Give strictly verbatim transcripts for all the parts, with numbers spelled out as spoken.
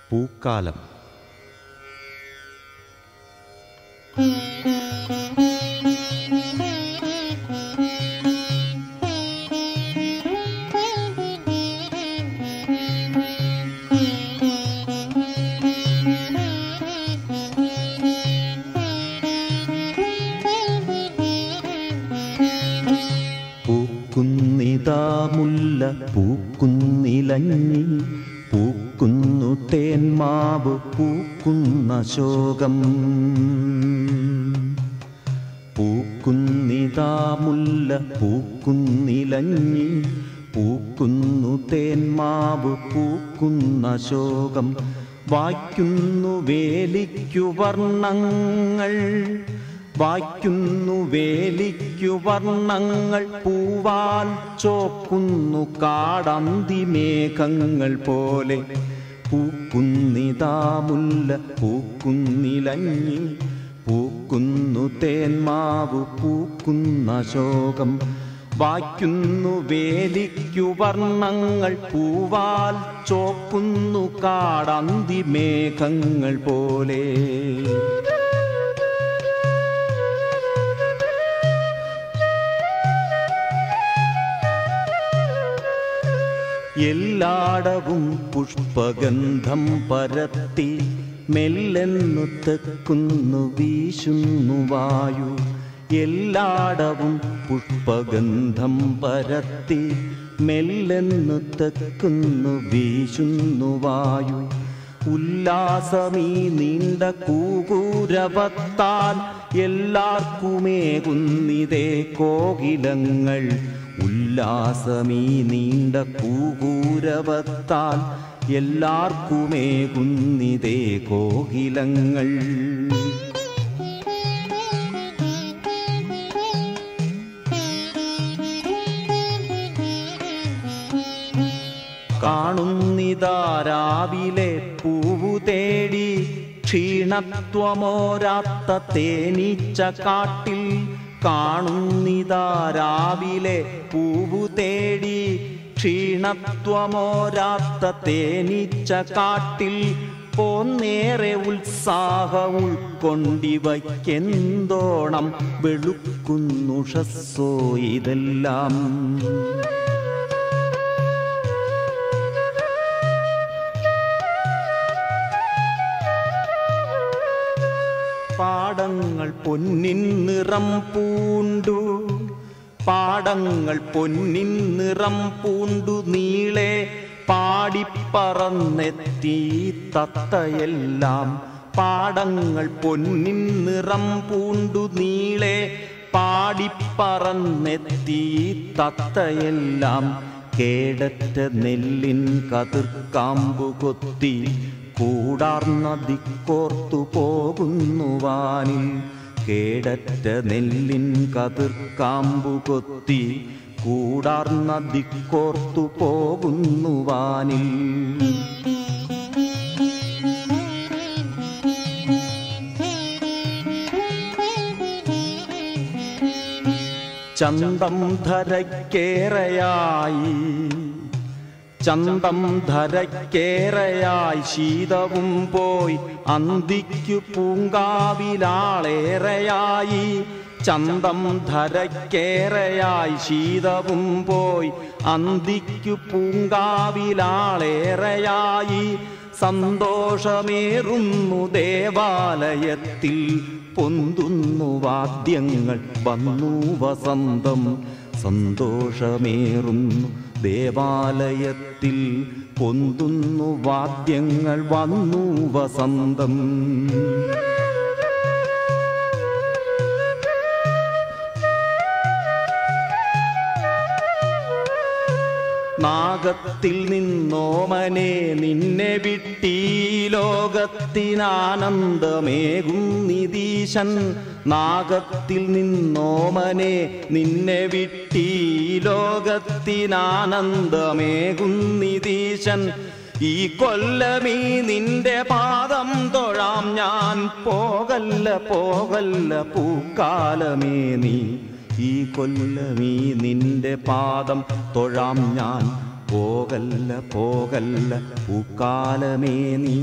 പൂക്കാലം. പൂക്കുന്നിതാ മുല്ല പൂക്കുന്നിലഞ്ഞി, പൂക്കുന്നു തേന്മാവ് പൂക്കുന്ന ശോകം. പൂക്കുന്നിതാ മുല്ല പൂക്കുന്നിലഞ്ഞി, പൂക്കുന്നു തേന്മാവ് പൂക്കുന്ന ശോകം. വായ്ക്കുന്നു വേലിക്കു വർണ്ണങ്ങൾ, വായ്ക്കുന്നു വേലിക്കു വർണ്ണങ്ങൾ, പൂവാൽ ചോക്കുന്നു കാടന്തി മേഘങ്ങൾ പോലെ. പൂക്കുന്നിതാ മുല്ല പൂക്കുന്നിലഞ്ഞി, പൂക്കുന്നു തേന്മാവ് പൂക്കുന്ന ശോകം. വായ്ക്കുന്നു വേലിക്കു വർണ്ണങ്ങൾ, പൂവാൽ ചോക്കുന്നു കാടന്തി മേഘങ്ങൾ പോലെ. എല്ലാടവും പുഷ്പഗന്ധം പരത്തി, മെല്ലെന്നു തെക്കുന്നു വീശുന്നു വായു. എല്ലാടവും പുഷ്പഗന്ധം പരത്തി, മെല്ലെന്നു തെക്കുന്നു വീശുന്നു വായു. ഉല്ലാസമീ നീണ്ട കൂകൂരവത്താൽ എല്ലാവർക്കുമേകുന്നിതേ കോകിലങ്ങൾ. ഉല്ലാസമീ നീണ്ട കൂകൂരവത്താൽ എല്ലാവർക്കുമേകുന്നിതേ കോകിലങ്ങൾ. കാണുന്നിതാ രാവിലെ പൂവു തേടി, ക്ഷീണത്വമോരാത്ത തേനീച്ച കാട്ടിൽ. കാണുന്നിതാ രാവിലെ പൂവു തേടി, ക്ഷീണത്വമോരാത്ത തേനീച്ച കാട്ടിൽ. പോന്നേറെ ഉത്സാഹം ഉൾക്കൊണ്ടിവയ്ക്കെന്തോണം, വെളുക്കുന്നുഷസ്സോ ഇതെല്ലാം. പാടങ്ങൾ പൊന്നിൻ നിറം പൂണ്ടു, പാടങ്ങൾ പൊന്നിൻ നിറം പൂണ്ടു നീളെ. പാടിപ്പറന്നെത്തി തത്തയെല്ലാം. പാടങ്ങൾ പൊന്നിൻ നിറം പൂണ്ടു നീളെ, പാടിപ്പറന്നെത്തി തത്തയെല്ലാം. കേടറ്റ നെല്ലിൻ കതിർക്കാമ്പു കൊത്തി, കൂടാർന്ന ദിക്കോർത്തു പോകുന്നു വാനിൽ. കേടറ്റ നെല്ലിൻ കതിർക്കാമ്പു കൊത്തി, കൂടാർന്ന ദിക്കോർത്തു പോകുന്നു വാനിൽ. ചന്തം ധരക്കേറയായി, ചന്തം ധരക്കേറയായി, ശീതവും പോയി അന്തിക്കു പൂങ്കാവിലാളേറെയായി. ചന്തം ധരക്കേറയായി, ശീതവും പോയി അന്തിക്കു പൂങ്കാവിലാളേറെയായി. സന്തോഷമേറുന്നു ദേവാലയത്തിൽ, പൊന്തുന്നു വാദ്യങ്ങൾ വന്നു വസന്തം. സന്തോഷമേറുന്നു ദേവാലയത്തിൽ, പൊന്തുന്നു വാദ്യങ്ങൾ വന്നു വസന്തം. നാഗത്തിൽ നിന്നോമനെ നിന്നെ വിട്ടീ ലോകത്തിനാനന്ദമേകും നിതീശൻ. നാഗത്തിൽ നിന്നോമനെ നിന്നെ വിട്ടീ ലോകത്തിനാനന്ദമേകും നിതീശൻ. ഈ കൊല്ലമീ നിന്റെ പാദം തൊഴാം ഞാൻ, പോകല്ല പോകല്ല പൂക്കാലമേ നീ. ഈ കൊല്ലമീ നിന്റെ പാദം തൊഴാം ഞാൻ, പോകല്ല പോകല്ല പൂക്കാലമേ നീ.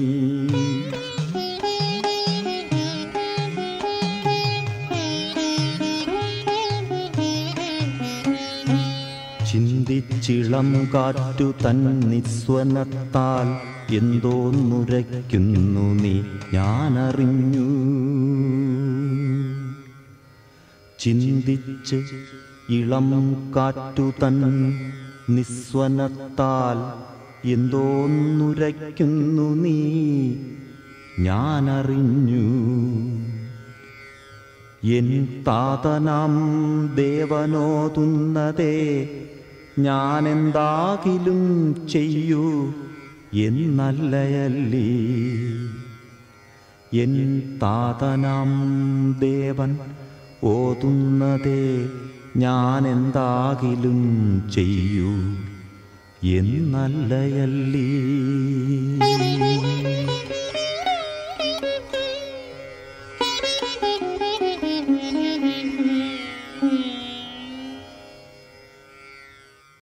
ചിന്തിച്ചിളം കാറ്റു തൻ നിസ്വനത്താൽ എന്തോന്നുരയ്ക്കുന്നു നീ ഞാനറിഞ്ഞു. ചിന്തിച്ച് ഇളം കാറ്റു തൻ നിസ്വനത്താൽ എന്തോന്നുരയ്ക്കുന്നു നീ ഞാനറിഞ്ഞു. എൻ താതനാം ദേവനോതുന്നതേ ഞാനെന്താകിലും ചെയ്യൂ എന്നല്ലയല്ലീ. എൻ താതനാം ദേവൻ ഓതുന്നതേ ഞാനെന്താകിലും ചെയ്യൂ എന്നല്ലയല്ലീ.